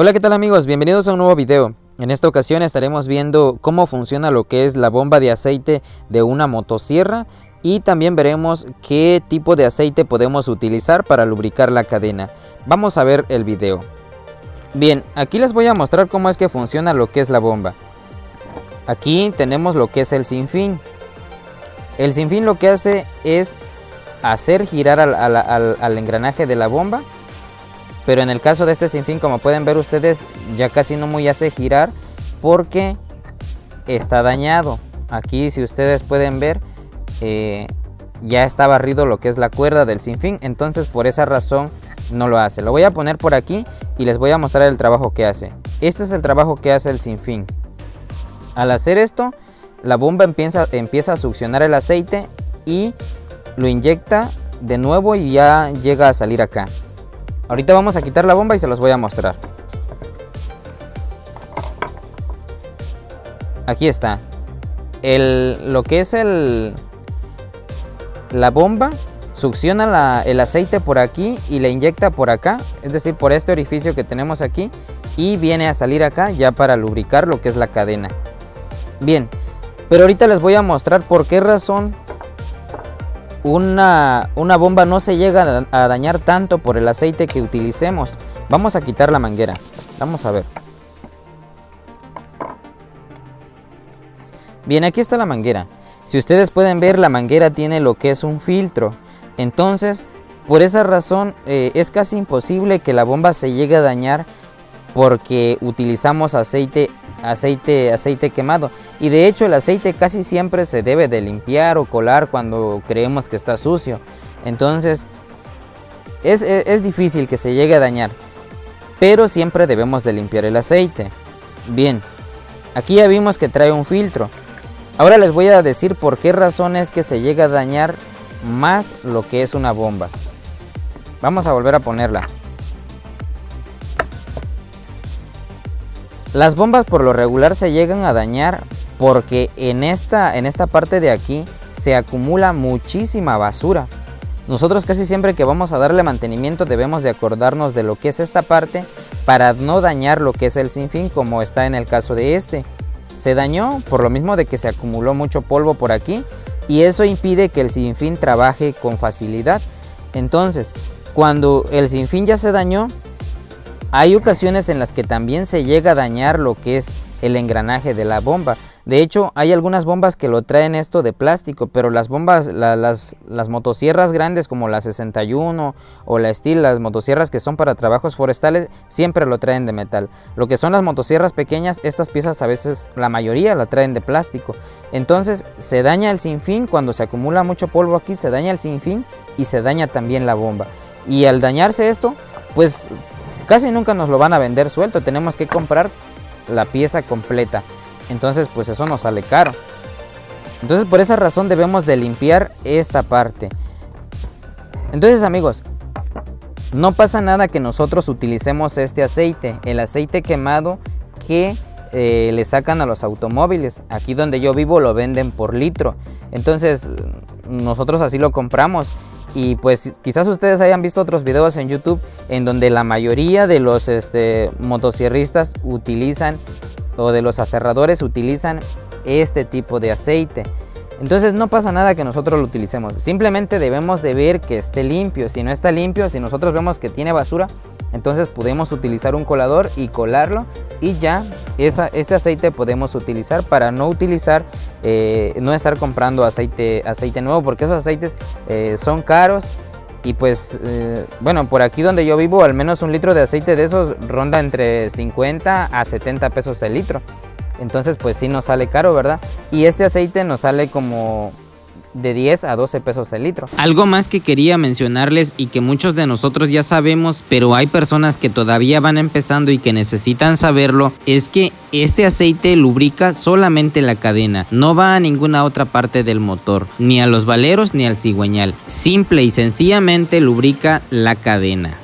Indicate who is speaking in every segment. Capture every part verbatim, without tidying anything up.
Speaker 1: Hola, ¿qué tal amigos? Bienvenidos a un nuevo video. En esta ocasión estaremos viendo cómo funciona lo que es la bomba de aceite de una motosierra y también veremos qué tipo de aceite podemos utilizar para lubricar la cadena. Vamos a ver el video. Bien, aquí les voy a mostrar cómo es que funciona lo que es la bomba. Aquí tenemos lo que es el sinfín. El sinfín lo que hace es hacer girar al, al, al, al engranaje de la bomba. Pero en el caso de este sinfín, como pueden ver ustedes, ya casi no muy hace girar porque está dañado. Aquí, si ustedes pueden ver, eh, ya está barrido lo que es la cuerda del sinfín. Entonces por esa razón no lo hace. Lo voy a poner por aquí y les voy a mostrar el trabajo que hace. Este es el trabajo que hace el sinfín. Al hacer esto, la bomba empieza, empieza a succionar el aceite y lo inyecta de nuevo y ya llega a salir acá. Ahorita vamos a quitar la bomba y se los voy a mostrar. Aquí está. El, lo que es el, la bomba succiona la, el aceite por aquí y le inyecta por acá. Es decir, por este orificio que tenemos aquí. Y viene a salir acá ya para lubricar lo que es la cadena. Bien, pero ahorita les voy a mostrar por qué razón Una, una bomba no se llega a dañar tanto por el aceite que utilicemos. Vamos a quitar la manguera. Vamos a ver. Bien, aquí está la manguera. Si ustedes pueden ver, la manguera tiene lo que es un filtro. Entonces, por esa razón, eh, es casi imposible que la bomba se llegue a dañar porque utilizamos aceite aceite aceite quemado. Y de hecho el aceite casi siempre se debe de limpiar o colar cuando creemos que está sucio. Entonces es, es, es difícil que se llegue a dañar, pero siempre debemos de limpiar el aceite. Bien, aquí ya vimos que trae un filtro. Ahora les voy a decir por qué razón es que se llega a dañar más lo que es una bomba. Vamos a volver a ponerla. Las bombas por lo regular se llegan a dañar porque en esta, en esta parte de aquí se acumula muchísima basura. Nosotros casi siempre que vamos a darle mantenimiento debemos de acordarnos de lo que es esta parte para no dañar lo que es el sinfín, como está en el caso de este. Se dañó por lo mismo de que se acumuló mucho polvo por aquí y eso impide que el sinfín trabaje con facilidad. Entonces, cuando el sinfín ya se dañó, hay ocasiones en las que también se llega a dañar lo que es el engranaje de la bomba. De hecho, hay algunas bombas que lo traen esto de plástico, pero las bombas, la, las, las motosierras grandes como la sesenta y uno o la Steel, las motosierras que son para trabajos forestales, siempre lo traen de metal. Lo que son las motosierras pequeñas, estas piezas a veces, la mayoría la traen de plástico. Entonces, se daña el sinfín cuando se acumula mucho polvo aquí, se daña el sinfín y se daña también la bomba. Y al dañarse esto, pues casi nunca nos lo van a vender suelto, tenemos que comprar la pieza completa. Entonces pues eso nos sale caro. Entonces por esa razón debemos de limpiar esta parte. Entonces amigos, no pasa nada que nosotros utilicemos este aceite, el aceite quemado que eh, le sacan a los automóviles. Aquí donde yo vivo lo venden por litro. Entonces nosotros así lo compramos. Y pues quizás ustedes hayan visto otros videos en YouTube en donde la mayoría de los este, motosierristas utilizan, o de los aserradores utilizan este tipo de aceite. Entonces no pasa nada que nosotros lo utilicemos, simplemente debemos de ver que esté limpio. Si no está limpio, si nosotros vemos que tiene basura, entonces podemos utilizar un colador y colarlo y ya esa, este aceite podemos utilizar para no utilizar, eh, no estar comprando aceite, aceite nuevo, porque esos aceites eh, son caros. Y pues, eh, bueno, por aquí donde yo vivo, al menos un litro de aceite de esos ronda entre cincuenta a setenta pesos el litro. Entonces pues sí nos sale caro, ¿verdad? Y este aceite nos sale como de diez a doce pesos el litro. Algo más que quería mencionarles y que muchos de nosotros ya sabemos, pero hay personas que todavía van empezando y que necesitan saberlo, es que este aceite lubrica solamente la cadena, no va a ninguna otra parte del motor, ni a los valeros ni al cigüeñal. Simple y sencillamente lubrica la cadena.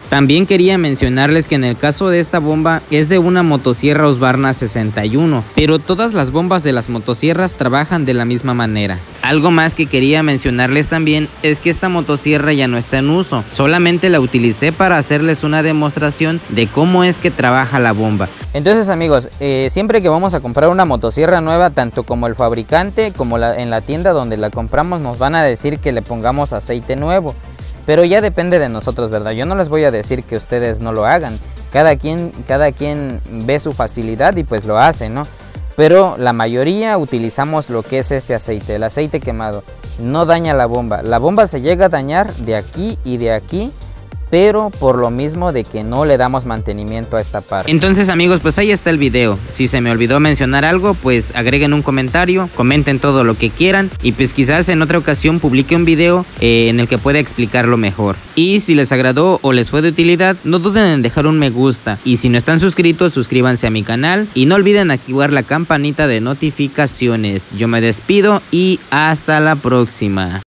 Speaker 1: También quería mencionarles que en el caso de esta bomba es de una motosierra Husqvarna sesenta y uno, pero todas las bombas de las motosierras trabajan de la misma manera. Algo más que quería mencionarles también es que esta motosierra ya no está en uso, solamente la utilicé para hacerles una demostración de cómo es que trabaja la bomba. Entonces amigos, eh, siempre que vamos a comprar una motosierra nueva, tanto como el fabricante como la, en la tienda donde la compramos, nos van a decir que le pongamos aceite nuevo. Pero ya depende de nosotros, ¿verdad? Yo no les voy a decir que ustedes no lo hagan. Cada quien, cada quien ve su facilidad y pues lo hace, ¿no? Pero la mayoría utilizamos lo que es este aceite, el aceite quemado. No daña la bomba. La bomba se llega a dañar de aquí y de aquí, pero por lo mismo de que no le damos mantenimiento a esta parte. Entonces amigos, pues ahí está el video. Si se me olvidó mencionar algo, pues agreguen un comentario, comenten todo lo que quieran y pues quizás en otra ocasión publique un video eh, en el que pueda explicarlo mejor. Y si les agradó o les fue de utilidad, no duden en dejar un me gusta. Y si no están suscritos, suscríbanse a mi canal y no olviden activar la campanita de notificaciones. Yo me despido y hasta la próxima.